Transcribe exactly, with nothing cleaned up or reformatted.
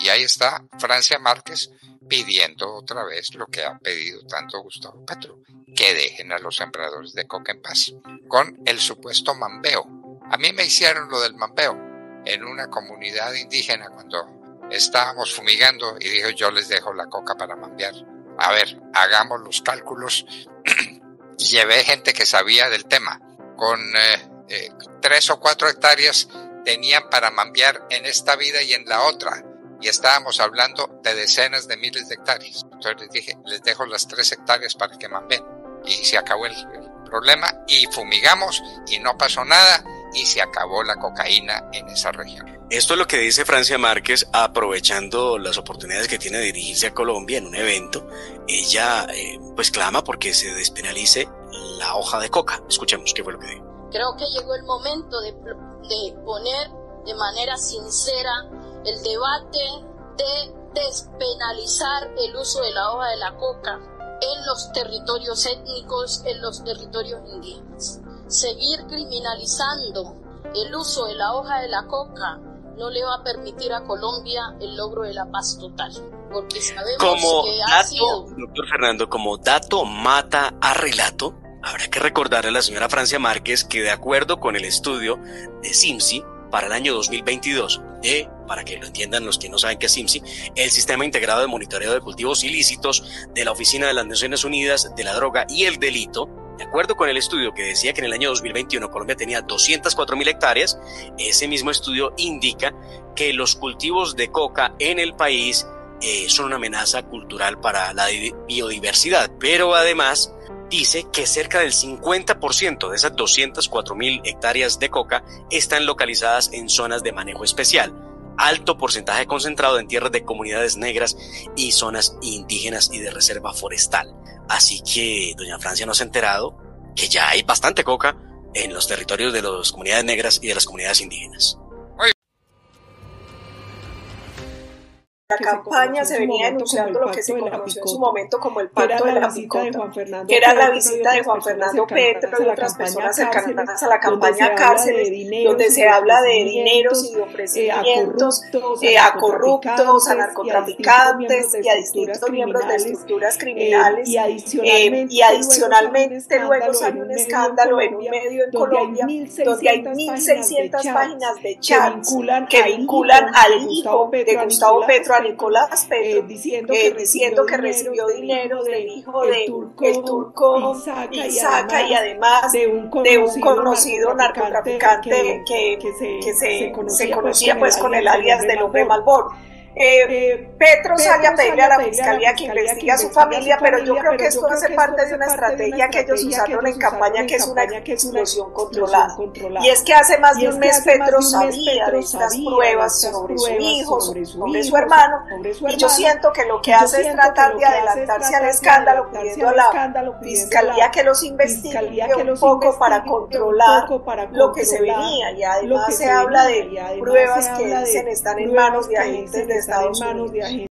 Y ahí está Francia Márquez pidiendo otra vez lo que ha pedido tanto Gustavo Petro, que dejen a los sembradores de coca en paz, con el supuesto mambeo. A mí me hicieron lo del mambeo en una comunidad indígena cuando estábamos fumigando y dijo, yo les dejo la coca para mambear. A ver, hagamos los cálculos. Llevé gente que sabía del tema. Con eh, eh, tres o cuatro hectáreas tenían para mambear en esta vida y en la otra. Y estábamos hablando de decenas de miles de hectáreas. Entonces les dije, les dejo las tres hectáreas para que mambeen. Y se acabó el, el problema. Y fumigamos y no pasó nada. Y se acabó la cocaína en esa región. Esto es lo que dice Francia Márquez, aprovechando las oportunidades que tiene de dirigirse a Colombia en un evento. Ella eh, pues clama porque se despenalice la hoja de coca. Escuchemos qué fue lo que dijo. Creo que llegó el momento de, de poner de manera sincera el debate de despenalizar el uso de la hoja de la coca en los territorios étnicos, en los territorios indígenas. Seguir criminalizando el uso de la hoja de la coca no le va a permitir a Colombia el logro de la paz total, porque sabemos como que dato, ha sido... Doctor Fernando, como dato mata a relato, habrá que recordarle a la señora Francia Márquez que de acuerdo con el estudio de SIMSI para el año dos mil veintidós, eh, para que lo entiendan los que no saben qué es SIMSI, el Sistema Integrado de Monitoreo de Cultivos Ilícitos de la Oficina de las Naciones Unidas de la Droga y el Delito. De acuerdo con el estudio que decía que en el año dos mil veintiuno Colombia tenía doscientas cuatro mil hectáreas, ese mismo estudio indica que los cultivos de coca en el país eh, son una amenaza cultural para la biodiversidad, pero además dice que cerca del cincuenta por ciento de esas doscientas cuatro mil hectáreas de coca están localizadas en zonas de manejo especial, alto porcentaje concentrado en tierras de comunidades negras y zonas indígenas y de reserva forestal. Así que doña Francia nos ha enterado que ya hay bastante coca en los territorios de las comunidades negras y de las comunidades indígenas. La campaña se venía denunciando lo que se conoció en su momento como el pacto de la picota, que era la visita de Juan Fernando Petro y otras personas cercanas a la campaña Cárceles, donde se habla de dineros y de ofrecimientos eh, a corruptos, a narcotraficantes y a distintos miembros de estructuras criminales, eh, y adicionalmente luego sale un escándalo en un medio en Colombia donde hay mil seiscientas páginas de chats que vinculan al hijo de Gustavo Petro, a Nicolás Petro, eh, diciendo, que, eh, diciendo que recibió dinero del hijo de el turco, el turco Isaca y además de un conocido, de un conocido narcotraficante que, que, que, se, que se, se conocía, se conocía pues con el alias del hombre Malboro. Eh, eh, Petro sale a pedirle a la fiscalía que investigue a su familia, pero yo creo que esto hace parte de una estrategia que ellos usaron en campaña, que es una explosión controlada. Y es que hace más de un mes Petro sabía de estas pruebas sobre su hijo, sobre su hermano, y yo siento que lo que hace es tratar de adelantarse al escándalo, pidiendo a la fiscalía que los investigue un poco para controlar lo que se venía, y además se habla de pruebas que dicen están en manos de agentes de Estados Unidos.